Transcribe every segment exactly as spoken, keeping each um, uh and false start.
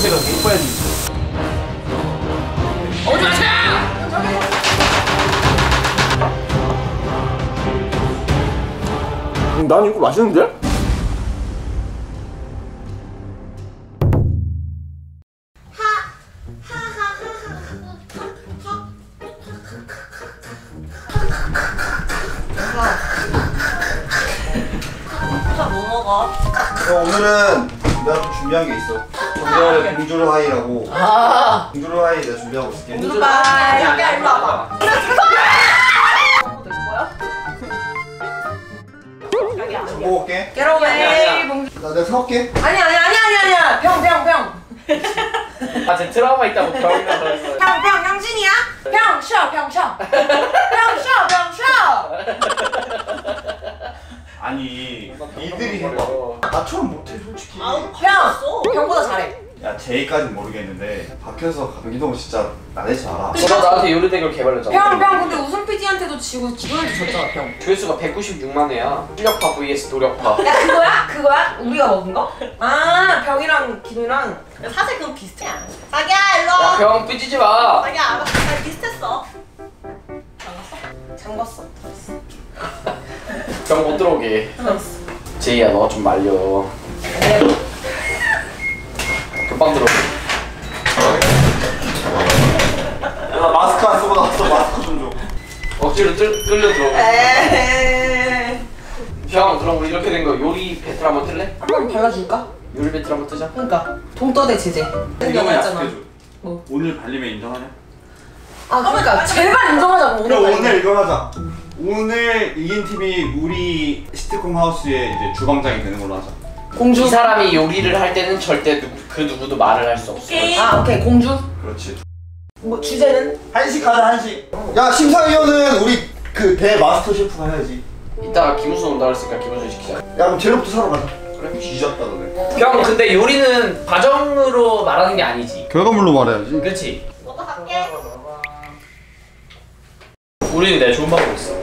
제가 이뻐야지. 어디 가세요? 음, 난 이거 맛있는데? 뭐 먹어? 어, 오늘은 내가 좀 준비한 게 있어. 정렬의 봉주르 하이라고. 아 봉주르 하이 내가 준비하고 있을게. 봉주르 하이. 야, 일로 와봐. 먹어볼게. 게로웨이. 나 내가 사올게. 아니 아니 아니 아니 아니야. 병 병 병. 아, 제 트라우마 있다고 병이라고 했어요. 병 병 형진이야? 병 쉬어 병 쉬어. 병 쉬어 병 쉬어. 아니 니들이 해봐. 나처럼 못해 솔직히. 아우 병 병보다 잘해. 야 제이까진 모르겠는데 밖에서 강기동 진짜 나대지 마라. 너 나한테 요리 대결 개발했잖아. 병 병 근데 우승 피디한테도 지고 지금한테 졌잖아 병. 조회수가 백구십육만 회야. 실력파 vs 노력파. 야 그거야? 그거야? 우리가 먹은 거? 아 병이랑 기누랑. 사실 그건 비슷해. 자기야 일로 야, 와. 병 삐지지 마. 자기야 알아. 잘 비슷했어. 잠갔어. 병 못 들어오게. 제이야, 너가 좀 말려. 금방 들어. 야 마스크 안 쓰고 나왔어. 마스크 좀 줘. 억지로 뜰, 끌려 들어. 에이. 병, 그럼 우리 이렇게 된 거 요리 배틀 한번 틀래? 한번 발라줄까? 요리 배틀 한번 뜨자. 그러니까 동떠대 제재. 이거만 약속해줘. 뭐? 오늘 발리면 인정하냐? 아 그러니까 제발 인정하자고 오늘. 그럼 오늘 이거 하자. 오늘 이긴 팀이 우리 시트콤 하우스의 이제 주방장이 되는 걸로 하자. 공주. 이 사람이 요리를 할 때는 절대 누구, 그 누구도 말을 할 수 없어. 오케이. 아 오케이 공주. 그렇지. 뭐 주제는? 한식 하자 한식. 야 심사위원은 우리 그 대 마스터 셰프가 해야지. 이따가 김우수 온다고 했으니까 김우수 시키자. 야 그럼 재료부터 사러 가자. 그래? 뒤졌다 너네. 병, 근데 요리는 과정으로 말하는 게 아니지. 결과물로 말해야지. 그렇지? 너도 갈게. 우리는 내가 좋은 방법 있어.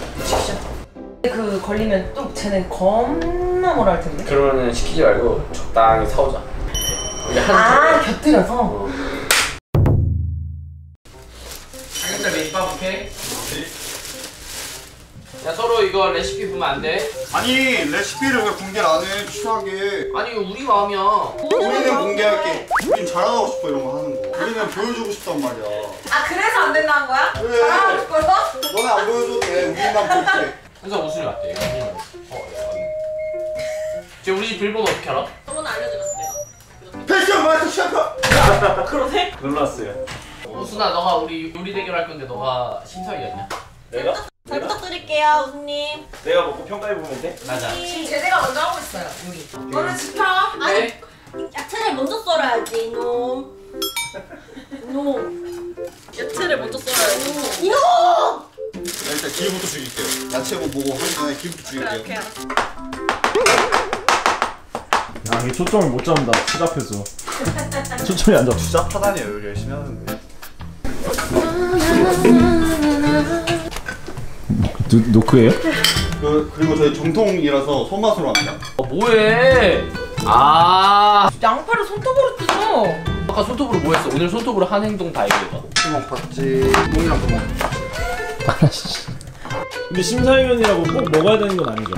그 걸리면 또 쟤네 겁나 뭐라 할 텐데. 그러면은 시키지 말고 적당히 사오자. 우리 한 아 곁들여서. 어. 삼겹살 메인밥 오케이? 야, 서로 이거 레시피 보면 안 돼? 아니 레시피를 왜 공개를 안 해? 추하게. 아니 이거 우리 마음이야. 우리는 공개할게. 우린 자랑하고 싶어 이런 거 하는 거. 우리는 보여주고 싶단 말이야. 아 그래서 안 된다는 거야? 그래. 잘하고 싶어서? 너네 안 보여줘도 돼. 우리만 볼게. 그래서 우수리 맞대. 어, 야, 쟤 우리 집 비밀번호 어떻게 알아? 저번에 알려드렸어 내가. 패션 마스터 셰프. 그러네? 놀랐어요. 우순아, 너가 우리 요리 대결 할 건데 너가 심사위원이야? 내가? 잘 부탁드릴게요 우수님. 내가 먹고 평가해보면 돼? 맞아. 지금 제재가 먼저 하고 있어요 우리. 너는 지켜. 아니 야채를 먼저 썰어야지 이놈. 이놈. 야채를 먼저 썰어야지. 이놈. 일단 기회부터 죽일게요. 야채 뭐 보고 하기 전에 기회부터 죽일게요. 이렇게 알았어. 야, 이 초점을 못 잡는다. 집 앞에서. 초점이 안 잡혀. 진짜 파다니요 요리 열심히 하는데. 노, 노크예요? 그, 그리고 저희 정통이라서 손맛으로 합니다. 어, 뭐해? 아, 양파를 손톱으로 뜯어. 아까 손톱으로 뭐 했어? 오늘 손톱으로 한 행동 다 얘기해봐. 주먹 봤지. 똥이랑 주먹. 근데 심사위원이라고 꼭 먹어야 되는 건 아니죠?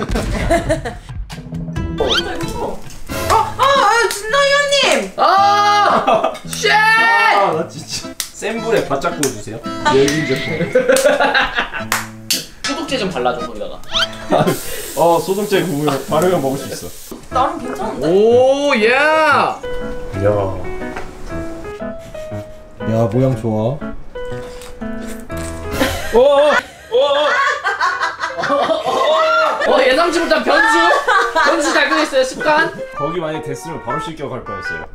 아, 아 진나위원님. 아! 쉣! 아, 나 진짜. 센 불에 바짝 구워주세요. 열린 제품. 소독제 좀 발라줘 거기다가. 어, 소독제 구우면 바르면 먹을 수 있어. 나름 괜찮은데? 오, 예! 야. 야, 모양 좋아. 오! 오! 어, 예상치 못한 변수? 변수 작용했어요, 습관? 거기 만약 됐으면 바로 실격할 뻔했어요.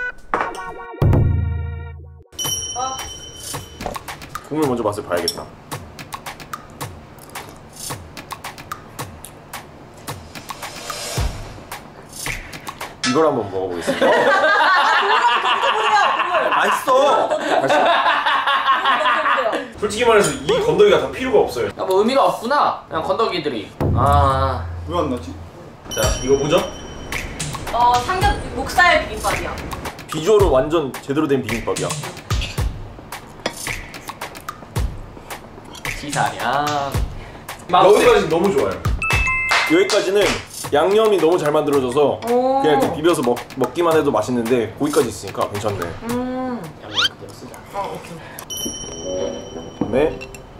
국물 먼저 맛을 봐야겠다. 이걸 한번 먹어보겠습니다. 맛있어. 솔직히 말해서 이 건더기가 다 필요가 없어요. 야, 뭐 의미가 없구나. 그냥 건더기들이. 아, 왜 안 나지? 자, 이거 뭐죠? 어 삼겹 목살 비빔밥이야. 비주얼은 완전 제대로 된 비빔밥이야. 기사량. 여기까지 너무 좋아요. 여기까지는 양념이 너무 잘 만들어져서 오. 그냥 이렇게 비벼서 먹, 먹기만 해도 맛있는데 고기까지 있으니까 괜찮네. 음. 양념 그대로 쓰자. 어, 오케이. 그다음에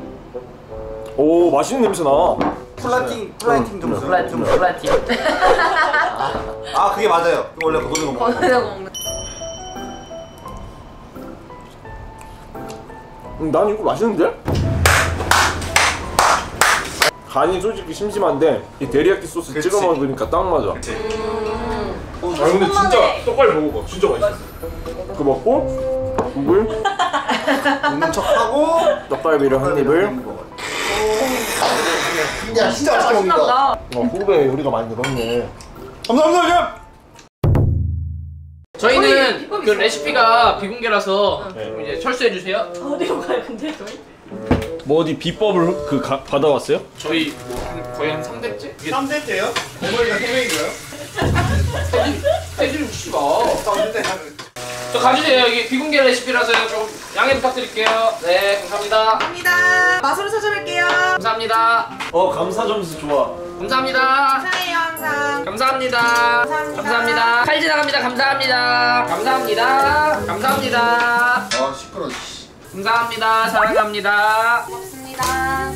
오 맛있는 냄새 나. 플라팅 플라팅 좀 써요. 플라팅 플라팅. 아 그게 맞아요. 그거 원래 거기서 먹는 거. 거기서 먹는. 음, 난 이거 맛있는데? 간이 솔직히 심심한데 이 데리야끼 소스 그치. 찍어 먹으니까 딱 맞아. 그치. 음. 아 근데 진짜 떡갈비 먹어봐. 진짜 맛있어. 그거 먹고 국을 먹는 척하고 떡갈비를 한 입을. 야 진짜 맛있게 먹는다. 맛있나 어 후배 요리가 많이 늘었네. 감사합니다. 저희는 비법이 그 있어요. 레시피가 비공개라서 네. 좀 이제 철수해 주세요. 어디로 가요 근데 저희? 뭐 어디 비법을 그 가, 받아왔어요? 저희 뭐 한, 거의 한 삼 대째? 삼 대째요? 어머니가 세 명인가요? 해주는 씨가. 삼 대. 저 가주세요. 여기 비공개 레시피라서요. 좀 양해 부탁드릴게요. 네, 감사합니다. 감사합니다. 맛으로 찾아뵐게요. 감사합니다. 어 감사 점수 좋아. 감사합니다. 감사해요 항상. 감사합니다. 감사합니다. 감사합니다. 칼 지나갑니다. 감사합니다. 감사합니다. 감사합니다. 아 시끄러. 감사합니다. 사랑합니다. 고맙습니다.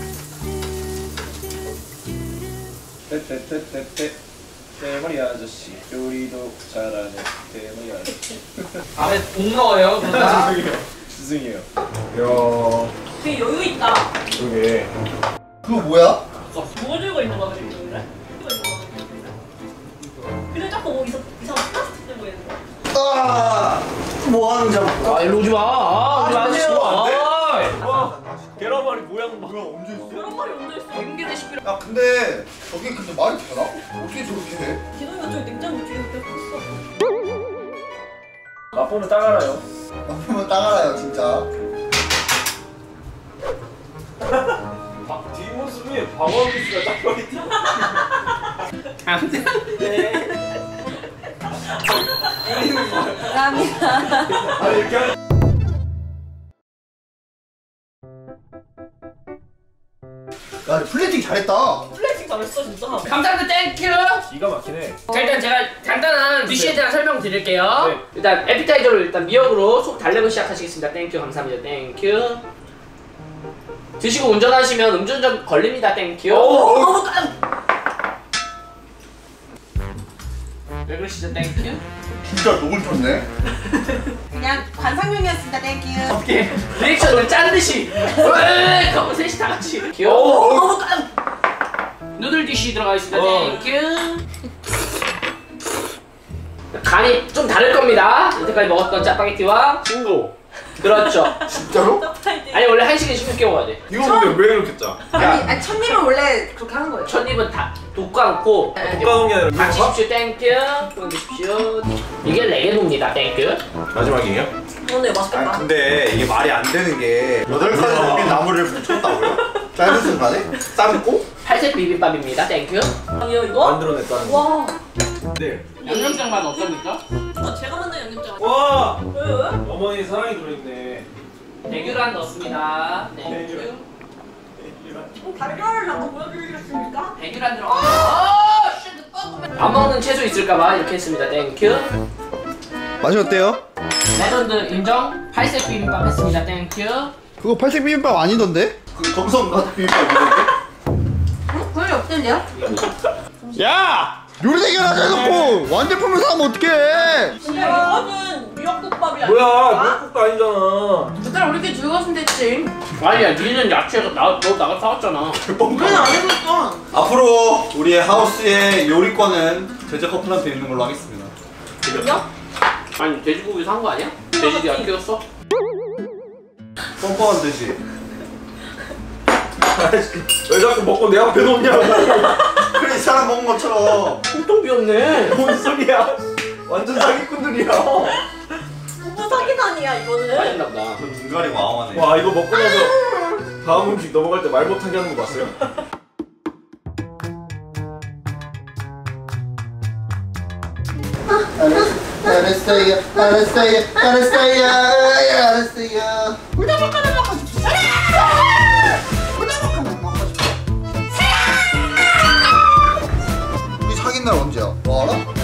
떼떼떼떼떼 대머리 아저씨 요리도 잘하네 대머리 아저씨. 앞에 복 넣어요. 그러다. 스승이에요. 이야 되게 여유 있다. 이게 그거 뭐야? 뭐 들고 있는 거야 그래? 근데 자꾸 뭐 이상 이상 플라스틱 들고 있는 거야? 아, 뭐 하는 잡고? 아, 일로 오지 마. 아, 우리 아저씨. 그거 안 돼? 아, 와 계란말이 모양 봐. 뭐야 언제 있어? 그런 말이 언제 있어? 비공개 레시피. 야 근데 저게 근데 말이 되나? 어떻게 저렇게 해? 기동이가 저기 냉장고 뒤에 이렇게 컸어. 맛보면 따가라요. 한번 따가라요 진짜. 박 뒷모습이 박원기스가 짜파게티. 안 돼. 감사합니다. 아 이렇게 하는. 야 플레이팅 잘했다. 플래팅 잘했어 진짜. 감사합니다. 땡큐. 기가 막히네. 자, 일단 제가 간단한 디시에 대한 설명 드릴게요. 네. 일단 에피타이저를 일단 미역으로 속 달래고 시작하시겠습니다. 땡큐. 감사합니다. 땡큐. 드시고 운전하시면 음주운전 걸립니다. 땡큐. 어머 왜 그러시죠? 땡큐. 진짜 녹을 쳤네. 그냥 관상용이었습니다. 땡큐. 오케이. 리액션을 짠 듯이. 왜? 그럼 셋이 다 같이. 귀여워. 누들 디시 들어가 있습니다. 어. 땡큐. 간이 좀 다를 겁니다. 이때까지 먹었던 짜파게티와 친구. 그렇죠. 진짜로? 아니 원래 한식은 십육 개 먹어야 돼. 이거 근데 왜 이렇게 짜? 아니, 아니 첫 입은 원래 그렇게 하는 거예요. 첫 입은 다 돋궈놓고 볶아놓은 게 아니라 미역밥? 마십시오. 땡큐. 드십시오. 이게 레게노입니다. 땡큐. 마지막이에요? 오늘 맛있겠다. 아니 근데 이게 말이 안 되는 게 여덟 살에 먹인 나무를 묻혔다고요? 짧은 순간에? 삶고? 팔색 비빔밥입니다. 땡큐. 아니요 이거? 만들어냈다는 거. 와. 네. 양념장 맛 어떻습니까? 아, 제가 만든 양념장. 와 왜 왜? 어머니 사랑이 들어있네. 대규란 넣습니다. 땡큐. 어, 달걀을 한번 보여드리겠습니까? 대규란 들어가. 안 먹는 채소 있을까봐 이렇게 했습니다. 땡큐. 맛이 어때요? 레전드 인정. 팔색 비빔밥 했습니다. 땡큐. 그거 팔색 비빔밥 아니던데? 그 검성 맛 비빔밥 있는데? 어? 그럴 리 없던데요? 야! 요리 대결하자 해놓고 완제품을 사면 어떡해? 근데 이거는 미역국밥이 아니야. 뭐야 미역국도 아니잖아. 그날 우리끼리 즐거웠으면 됐지. 아니야, 니는 야채가 나, 너 나가 사왔잖아. 우리는 안 해줬어. 앞으로 우리의 하우스의 요리권은 제재 커플한테 있는 걸로 하겠습니다. 그냥? 아니, 돼지고기 산 거 아니야? 돼지기 안 키웠어? 뻔뻔한 듯이. 왜 자꾸 먹고 내 앞에 놓냐고. 그래 이 사람 먹은 것처럼. 통통비 없네. 뭔 소리야? 완전 사기꾼들이야. 부부 사기단이야 이거는. 맛있나 보다. 눈 가리고 아웅하네. 와 이거 먹고 나서 다음 음식 넘어갈 때 말 못하게 하는 거 봤어요? 아, 알았어요 알았어요 알았어요 알았어요 우다먹거나 먹고 싶어 사랑 우다먹거나 먹고 싶어 사랑 우리 사귄 날 언제야? 뭐 알아?